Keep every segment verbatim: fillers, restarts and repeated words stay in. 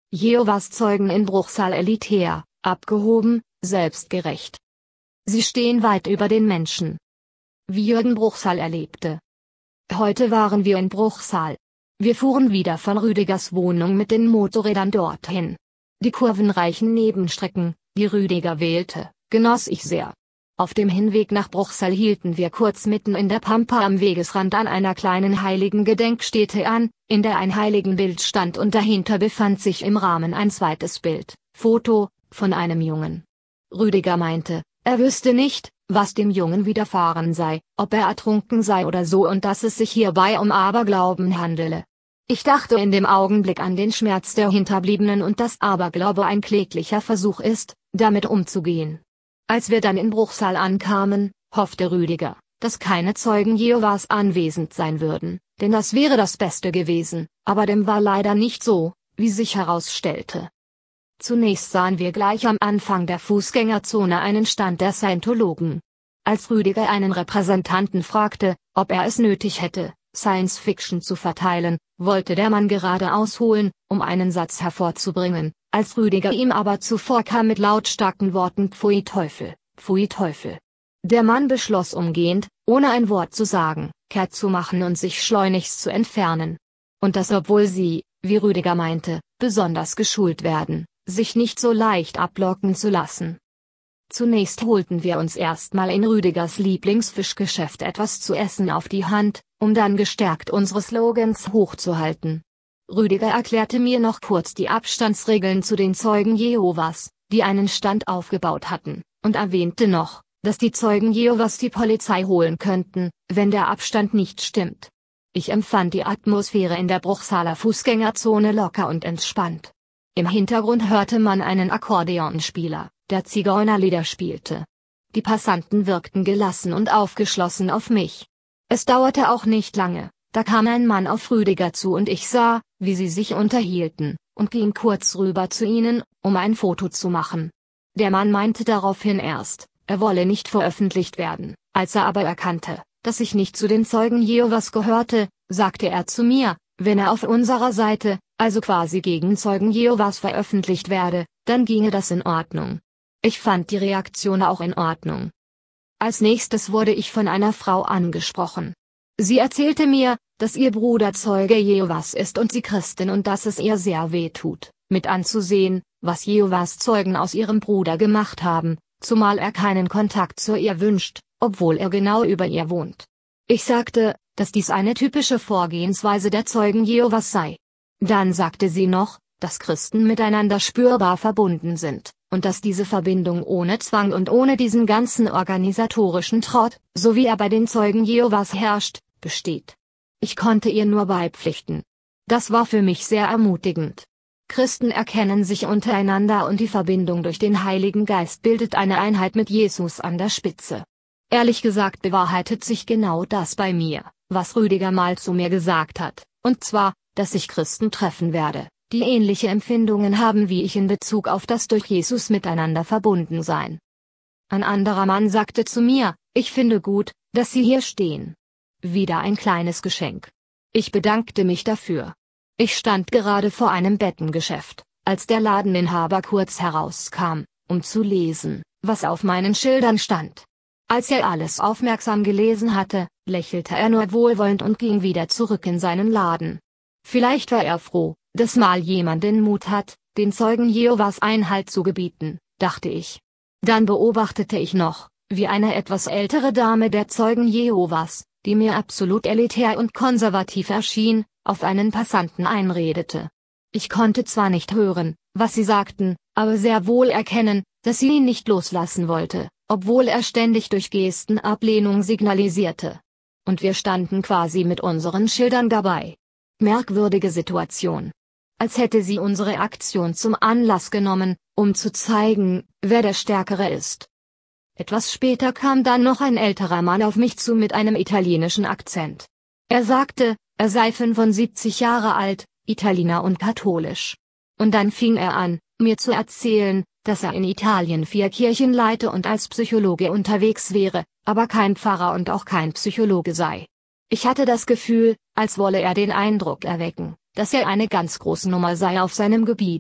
Jehovas Zeugen in Bruchsal elitär, abgehoben, selbstgerecht. Sie stehen weit über den Menschen. Wie Jürgen Bruchsal erlebte. Heute waren wir in Bruchsal. Wir fuhren wieder von Rüdigers Wohnung mit den Motorrädern dorthin. Die kurvenreichen Nebenstrecken, die Rüdiger wählte, genoss ich sehr. Auf dem Hinweg nach Bruchsal hielten wir kurz mitten in der Pampa am Wegesrand an einer kleinen heiligen Gedenkstätte an, in der ein Heiligenbild stand und dahinter befand sich im Rahmen ein zweites Bild, Foto, von einem Jungen. Rüdiger meinte, er wüsste nicht, was dem Jungen widerfahren sei, ob er ertrunken sei oder so und dass es sich hierbei um Aberglauben handele. Ich dachte in dem Augenblick an den Schmerz der Hinterbliebenen und dass Aberglaube ein kläglicher Versuch ist, damit umzugehen. Als wir dann in Bruchsal ankamen, hoffte Rüdiger, dass keine Zeugen Jehovas anwesend sein würden, denn das wäre das Beste gewesen, aber dem war leider nicht so, wie sich herausstellte. Zunächst sahen wir gleich am Anfang der Fußgängerzone einen Stand der Scientologen. Als Rüdiger einen Repräsentanten fragte, ob er es nötig hätte, Science Fiction zu verteilen, wollte der Mann gerade ausholen, um einen Satz hervorzubringen, als Rüdiger ihm aber zuvorkam mit lautstarken Worten: Pfui Teufel, pfui Teufel. Der Mann beschloss umgehend, ohne ein Wort zu sagen, kehrt zu machen und sich schleunigst zu entfernen. Und das obwohl sie, wie Rüdiger meinte, besonders geschult werden, sich nicht so leicht ablocken zu lassen. Zunächst holten wir uns erstmal in Rüdigers Lieblingsfischgeschäft etwas zu essen auf die Hand, um dann gestärkt unsere Slogans hochzuhalten. Rüdiger erklärte mir noch kurz die Abstandsregeln zu den Zeugen Jehovas, die einen Stand aufgebaut hatten, und erwähnte noch, dass die Zeugen Jehovas die Polizei holen könnten, wenn der Abstand nicht stimmt. Ich empfand die Atmosphäre in der Bruchsaler Fußgängerzone locker und entspannt. Im Hintergrund hörte man einen Akkordeonspieler, der Zigeunerlieder spielte. Die Passanten wirkten gelassen und aufgeschlossen auf mich. Es dauerte auch nicht lange, da kam ein Mann auf Rüdiger zu und ich sah, wie sie sich unterhielten, und ging kurz rüber zu ihnen, um ein Foto zu machen. Der Mann meinte daraufhin erst, er wolle nicht veröffentlicht werden, als er aber erkannte, dass ich nicht zu den Zeugen Jehovas gehörte, sagte er zu mir, wenn er auf unserer Seite, also quasi gegen Zeugen Jehovas veröffentlicht werde, dann ginge das in Ordnung. Ich fand die Reaktion auch in Ordnung. Als nächstes wurde ich von einer Frau angesprochen. Sie erzählte mir, dass ihr Bruder Zeuge Jehovas ist und sie Christin und dass es ihr sehr weh tut, mit anzusehen, was Jehovas Zeugen aus ihrem Bruder gemacht haben, zumal er keinen Kontakt zu ihr wünscht, obwohl er genau über ihr wohnt. Ich sagte, dass dies eine typische Vorgehensweise der Zeugen Jehovas sei. Dann sagte sie noch, dass Christen miteinander spürbar verbunden sind, und dass diese Verbindung ohne Zwang und ohne diesen ganzen organisatorischen Trott, so wie er bei den Zeugen Jehovas herrscht, besteht. Ich konnte ihr nur beipflichten. Das war für mich sehr ermutigend. Christen erkennen sich untereinander und die Verbindung durch den Heiligen Geist bildet eine Einheit mit Jesus an der Spitze. Ehrlich gesagt bewahrheitet sich genau das bei mir, was Rüdiger mal zu mir gesagt hat, und zwar, dass ich Christen treffen werde, die ähnliche Empfindungen haben wie ich in Bezug auf das durch Jesus miteinander verbunden sein. Ein anderer Mann sagte zu mir, ich finde gut, dass Sie hier stehen. Wieder ein kleines Geschenk. Ich bedankte mich dafür. Ich stand gerade vor einem Bettengeschäft, als der Ladeninhaber kurz herauskam, um zu lesen, was auf meinen Schildern stand. Als er alles aufmerksam gelesen hatte, lächelte er nur wohlwollend und ging wieder zurück in seinen Laden. Vielleicht war er froh, dass mal jemand den Mut hat, den Zeugen Jehovas Einhalt zu gebieten, dachte ich. Dann beobachtete ich noch, wie eine etwas ältere Dame der Zeugen Jehovas, die mir absolut elitär und konservativ erschien, auf einen Passanten einredete. Ich konnte zwar nicht hören, was sie sagten, aber sehr wohl erkennen, dass sie ihn nicht loslassen wollte, obwohl er ständig durch Gesten Ablehnung signalisierte. Und wir standen quasi mit unseren Schildern dabei. Merkwürdige Situation. Als hätte sie unsere Aktion zum Anlass genommen, um zu zeigen, wer der Stärkere ist. Etwas später kam dann noch ein älterer Mann auf mich zu mit einem italienischen Akzent. Er sagte, er sei fünfundsiebzig Jahre alt, Italiener und katholisch. Und dann fing er an, mir zu erzählen, dass er in Italien vier Kirchen leite und als Psychologe unterwegs wäre, aber kein Pfarrer und auch kein Psychologe sei. Ich hatte das Gefühl, als wolle er den Eindruck erwecken, dass er eine ganz große Nummer sei auf seinem Gebiet.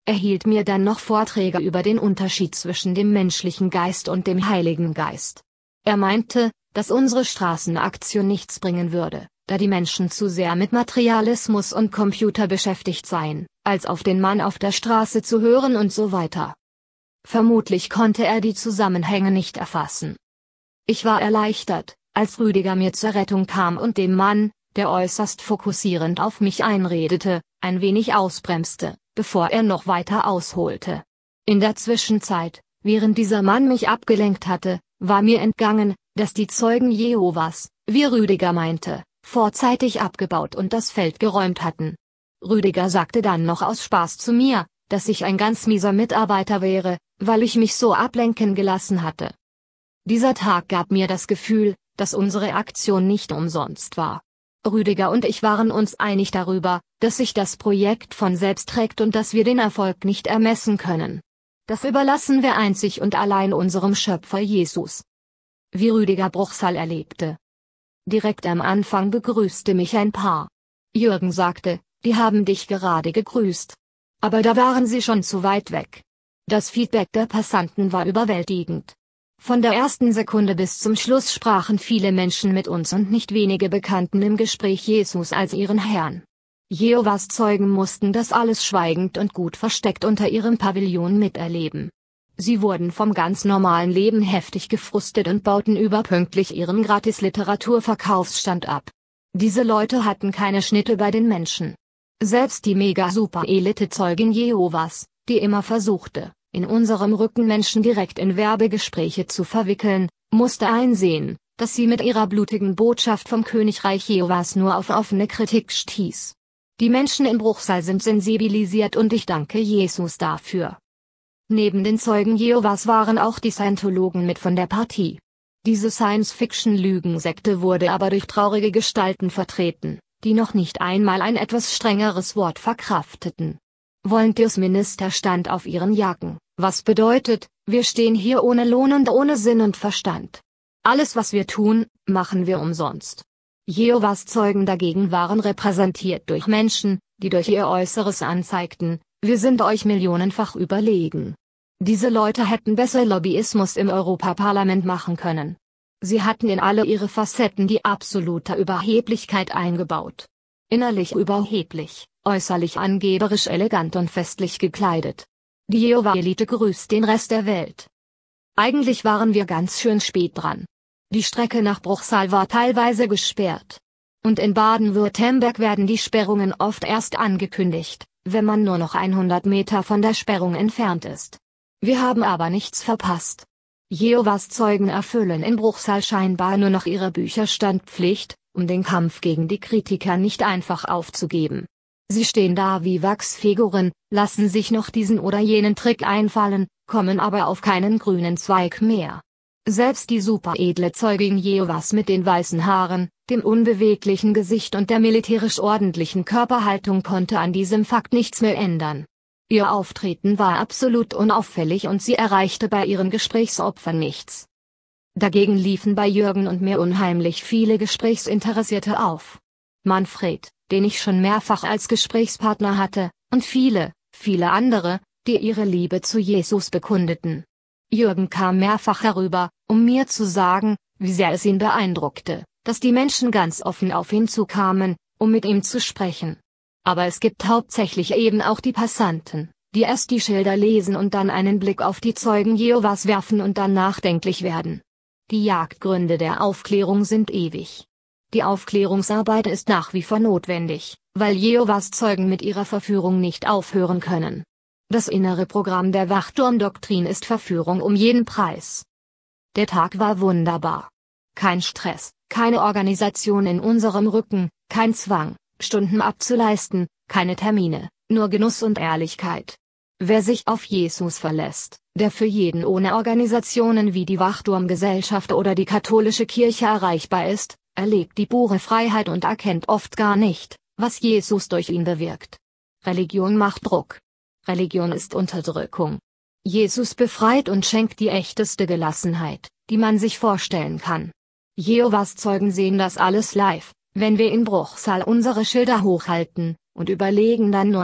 Er hielt mir dann noch Vorträge über den Unterschied zwischen dem menschlichen Geist und dem Heiligen Geist. Er meinte, dass unsere Straßenaktion nichts bringen würde, da die Menschen zu sehr mit Materialismus und Computer beschäftigt seien, als auf den Mann auf der Straße zu hören und so weiter. Vermutlich konnte er die Zusammenhänge nicht erfassen. Ich war erleichtert, als Rüdiger mir zur Rettung kam und dem Mann, der äußerst fokussierend auf mich einredete, ein wenig ausbremste, bevor er noch weiter ausholte. In der Zwischenzeit, während dieser Mann mich abgelenkt hatte, war mir entgangen, dass die Zeugen Jehovas, wie Rüdiger meinte, vorzeitig abgebaut und das Feld geräumt hatten. Rüdiger sagte dann noch aus Spaß zu mir, dass ich ein ganz mieser Mitarbeiter wäre, weil ich mich so ablenken gelassen hatte. Dieser Tag gab mir das Gefühl, dass unsere Aktion nicht umsonst war. Rüdiger und ich waren uns einig darüber, dass sich das Projekt von selbst trägt und dass wir den Erfolg nicht ermessen können. Das überlassen wir einzig und allein unserem Schöpfer Jesus. Wie Rüdiger Bruchsal erlebte. Direkt am Anfang begrüßte mich ein Paar. Jürgen sagte, die haben dich gerade gegrüßt. Aber da waren sie schon zu weit weg. Das Feedback der Passanten war überwältigend. Von der ersten Sekunde bis zum Schluss sprachen viele Menschen mit uns und nicht wenige bekannten im Gespräch Jesus als ihren Herrn. Jehovas Zeugen mussten das alles schweigend und gut versteckt unter ihrem Pavillon miterleben. Sie wurden vom ganz normalen Leben heftig gefrustet und bauten überpünktlich ihren Gratis-Literaturverkaufsstand ab. Diese Leute hatten keine Schnitte bei den Menschen. Selbst die Mega-Super-Elite-Zeugin Jehovas, die immer versuchte, in unserem Rücken Menschen direkt in Werbegespräche zu verwickeln, musste einsehen, dass sie mit ihrer blutigen Botschaft vom Königreich Jehovas nur auf offene Kritik stieß. Die Menschen in Bruchsal sind sensibilisiert und ich danke Jesus dafür. Neben den Zeugen Jehovas waren auch die Scientologen mit von der Partie. Diese Science-Fiction-Lügensekte wurde aber durch traurige Gestalten vertreten, die noch nicht einmal ein etwas strengeres Wort verkrafteten. Volunteersminister stand auf ihren Jacken, was bedeutet, wir stehen hier ohne Lohn und ohne Sinn und Verstand. Alles was wir tun, machen wir umsonst. Jehovas Zeugen dagegen waren repräsentiert durch Menschen, die durch ihr Äußeres anzeigten, wir sind euch millionenfach überlegen. Diese Leute hätten besser Lobbyismus im Europaparlament machen können. Sie hatten in alle ihre Facetten die absolute Überheblichkeit eingebaut. Innerlich überheblich, äußerlich angeberisch elegant und festlich gekleidet. Die Jehova-Elite grüßt den Rest der Welt. Eigentlich waren wir ganz schön spät dran. Die Strecke nach Bruchsal war teilweise gesperrt. Und in Baden-Württemberg werden die Sperrungen oft erst angekündigt, wenn man nur noch hundert Meter von der Sperrung entfernt ist. Wir haben aber nichts verpasst. Jehovas Zeugen erfüllen in Bruchsal scheinbar nur noch ihre Bücherstandpflicht, um den Kampf gegen die Kritiker nicht einfach aufzugeben. Sie stehen da wie Wachsfiguren, lassen sich noch diesen oder jenen Trick einfallen, kommen aber auf keinen grünen Zweig mehr. Selbst die superedle Zeugin Jehovas mit den weißen Haaren, dem unbeweglichen Gesicht und der militärisch ordentlichen Körperhaltung konnte an diesem Fakt nichts mehr ändern. Ihr Auftreten war absolut unauffällig und sie erreichte bei ihren Gesprächsopfern nichts. Dagegen liefen bei Jürgen und mir unheimlich viele Gesprächsinteressierte auf. Manfred, den ich schon mehrfach als Gesprächspartner hatte, und viele, viele andere, die ihre Liebe zu Jesus bekundeten. Jürgen kam mehrfach herüber, um mir zu sagen, wie sehr es ihn beeindruckte, dass die Menschen ganz offen auf ihn zukamen, um mit ihm zu sprechen. Aber es gibt hauptsächlich eben auch die Passanten, die erst die Schilder lesen und dann einen Blick auf die Zeugen Jehovas werfen und dann nachdenklich werden. Die Jagdgründe der Aufklärung sind ewig. Die Aufklärungsarbeit ist nach wie vor notwendig, weil Jehovas Zeugen mit ihrer Verführung nicht aufhören können. Das innere Programm der Wachturmdoktrin ist Verführung um jeden Preis. Der Tag war wunderbar. Kein Stress, keine Organisation in unserem Rücken, kein Zwang, Stunden abzuleisten, keine Termine, nur Genuss und Ehrlichkeit. Wer sich auf Jesus verlässt, der für jeden ohne Organisationen wie die Wachturmgesellschaft oder die katholische Kirche erreichbar ist, erlebt die pure Freiheit und erkennt oft gar nicht, was Jesus durch ihn bewirkt. Religion macht Druck. Religion ist Unterdrückung. Jesus befreit und schenkt die echteste Gelassenheit, die man sich vorstellen kann. Jehovas Zeugen sehen das alles live, wenn wir in Bruchsal unsere Schilder hochhalten, und überlegen dann nur noch,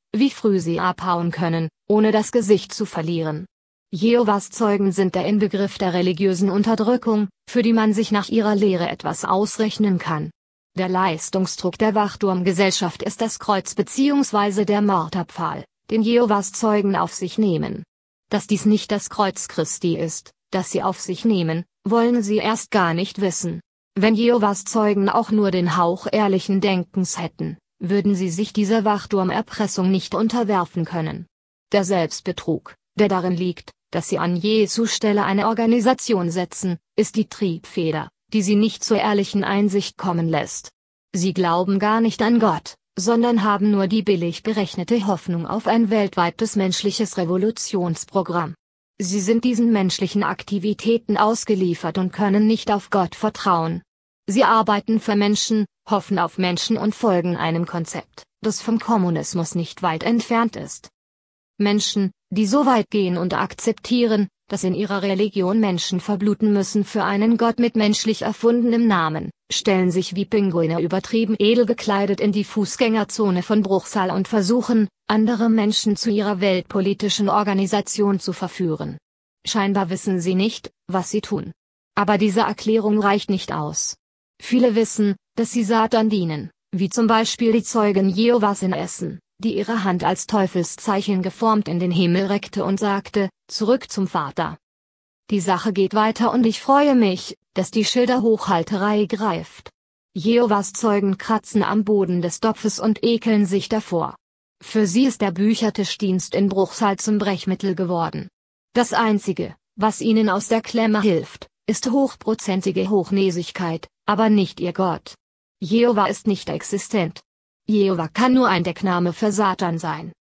wie früh sie abhauen können, ohne das Gesicht zu verlieren. Jehovas Zeugen sind der Inbegriff der religiösen Unterdrückung, für die man sich nach ihrer Lehre etwas ausrechnen kann. Der Leistungsdruck der Wachturmgesellschaft ist das Kreuz bzw. der Marterpfahl, den Jehovas Zeugen auf sich nehmen. Dass dies nicht das Kreuz Christi ist, das sie auf sich nehmen, wollen sie erst gar nicht wissen. Wenn Jehovas Zeugen auch nur den Hauch ehrlichen Denkens hätten, würden sie sich dieser Wachturmerpressung nicht unterwerfen können. Der Selbstbetrug, der darin liegt, dass sie an Jesu Stelle eine Organisation setzen, ist die Triebfeder, die sie nicht zur ehrlichen Einsicht kommen lässt. Sie glauben gar nicht an Gott, sondern haben nur die billig berechnete Hoffnung auf ein weltweites menschliches Revolutionsprogramm. Sie sind diesen menschlichen Aktivitäten ausgeliefert und können nicht auf Gott vertrauen. Sie arbeiten für Menschen, hoffen auf Menschen und folgen einem Konzept, das vom Kommunismus nicht weit entfernt ist. Menschen, die so weit gehen und akzeptieren, dass in ihrer Religion Menschen verbluten müssen für einen Gott mit menschlich erfundenem Namen, stellen sich wie Pinguine übertrieben edel gekleidet in die Fußgängerzone von Bruchsal und versuchen, andere Menschen zu ihrer weltpolitischen Organisation zu verführen. Scheinbar wissen sie nicht, was sie tun. Aber diese Erklärung reicht nicht aus. Viele wissen, dass sie Satan dienen, wie zum Beispiel die Zeugen Jehovas in Essen, die ihre Hand als Teufelszeichen geformt in den Himmel reckte und sagte, zurück zum Vater. Die Sache geht weiter und ich freue mich, dass die Schilderhochhalterei greift. Jehovas Zeugen kratzen am Boden des Topfes und ekeln sich davor. Für sie ist der Büchertischdienst in Bruchsal zum Brechmittel geworden. Das Einzige, was ihnen aus der Klemme hilft, ist hochprozentige Hochnäsigkeit, aber nicht ihr Gott. Jehova ist nicht existent. Jehova kann nur ein Deckname für Satan sein.